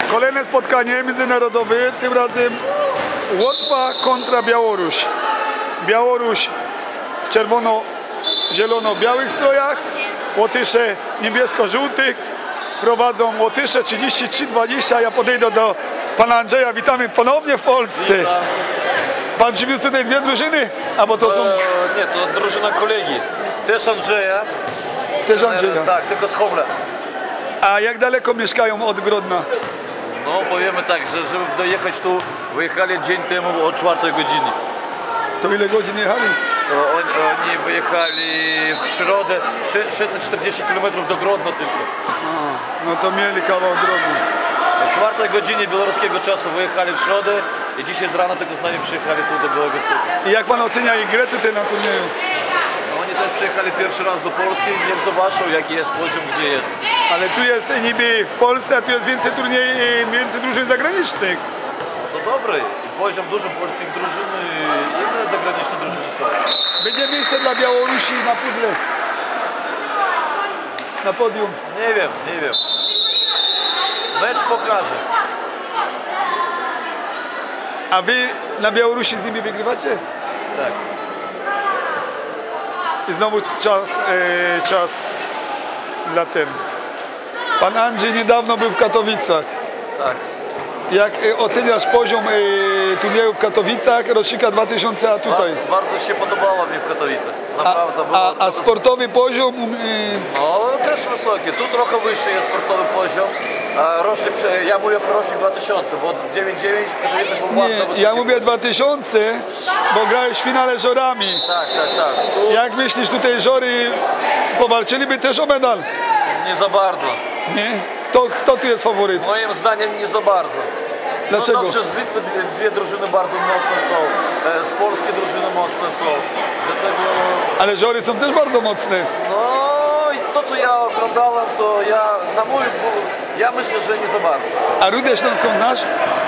Kolejne spotkanie międzynarodowe, tym razem Łotwa kontra Białoruś. Białoruś w czerwono-zielono-białych strojach, Łotysze niebiesko-żółtych. Prowadzą Łotysze 33-20. Ja podejdę do pana Andrzeja. Witamy ponownie w Polsce. Witam. Pan przywiózł tutaj dwie drużyny? Albo to są... Nie, to drużyna kolegi. Też Andrzeja. Też Andrzeja. Tak, tylko z Chomla. A jak daleko mieszkają od Grodna? No powiemy tak, że żeby dojechać tu, wyjechali dzień temu o 4 godzinie. To ile godzin jechali? To oni wyjechali w środę 640 km do Grodna tylko. No to mieli kawał drogi. O 4 godzinie białoruskiego czasu wyjechali w środę i dzisiaj z rana tylko z nami przyjechali tu do Białegostoku. I jak pan ocenia ich grę tutaj na turnieju? No, oni też przyjechali pierwszy raz do Polski, niech zobaczą jaki jest poziom, gdzie jest. Ale tu jest niby w Polsce, a tu jest więcej turniejów, więcej drużyn zagranicznych. No to dobry. Poziom dużo polskich drużyn i inne zagraniczne drużyny są. Będzie miejsce dla Białorusi na pudle. Na podium. Nie wiem, nie wiem. Mecz pokaże. A wy na Białorusi z nimi wygrywacie? Tak. I znowu czas dla ten. Pan Andrzej niedawno był w Katowicach. Tak. Jak oceniasz poziom turnieju w Katowicach, rocznika 2000, a tutaj? Bardzo się podobało mi w Katowicach. Naprawdę było. A sportowy poziom? No też wysoki. Tu trochę wyższy jest sportowy poziom. Rocznik, ja mówię pro rocznik 2000, bo 9-9 w Katowicach był bardzo wysoki. Ja mówię 2000, bo grałeś w finale żorami. Tak. Jak myślisz, tutaj żory powalczyliby też o medal? Nie za bardzo. Nie? Kto tu jest faworyt? Moim zdaniem nie za bardzo. Dlaczego? No dobrze, z Litwy dwie drużyny bardzo mocne są, z Polski drużyny mocne są, dlatego... Ale żory są też bardzo mocne. No i to, co ja oglądałem, to ja myślę, że nie za bardzo. A Rudę Śląską znasz?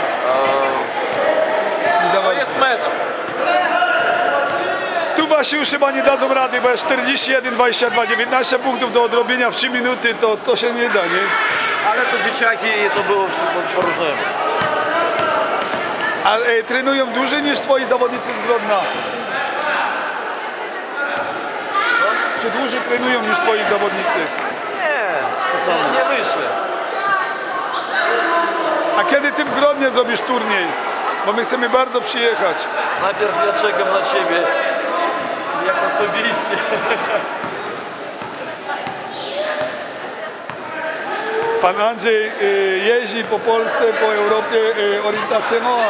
Nie za To bardzo. jest mecz. Tu wasi już chyba nie dadzą rady, bo jest 41-22, 19 punktów do odrobienia w 3 minuty, to się nie da, nie? Ale to dzieciaki to było po różnemu. A trenują dłużej niż twoi zawodnicy z Grodna? Czy dłużej trenują niż twoi zawodnicy? Nie wyszły. A kiedy ty w Grodnie zrobisz turniej? Bo my chcemy bardzo przyjechać. Najpierw ja czekam na ciebie, jak osobiście. Pan Andrzej jeździ po Polsce, po Europie orientację ma.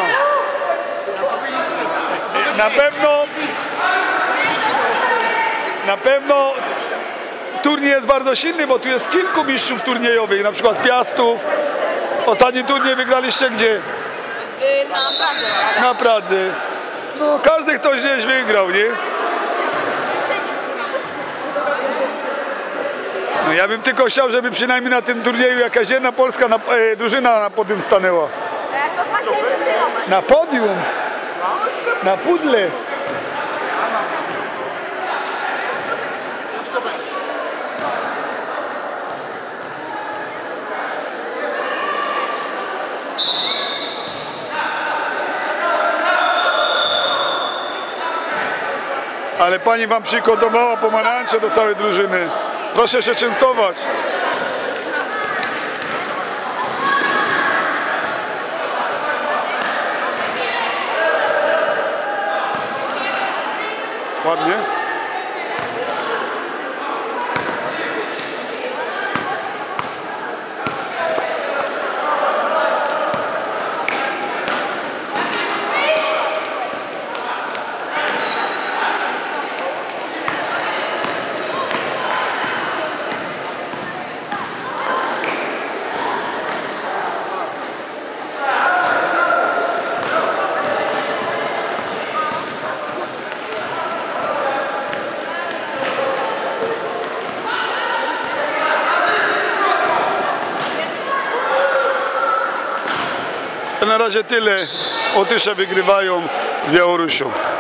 Na pewno turniej jest bardzo silny, bo tu jest kilku mistrzów turniejowych, na przykład Piastów. Ostatni turniej wygraliście gdzie? Na Pradze. Na Pradze. No każdy ktoś gdzieś wygrał, nie? No ja bym tylko chciał, żeby przynajmniej na tym turnieju jakaś jedna polska drużyna na podium stanęła. Na podium? Na pudle? Ale pani wam przygotowała pomarańcze do całej drużyny. Proszę się częstować. Ładnie. To na razie tyle. Łotysze wygrywają z Białorusią.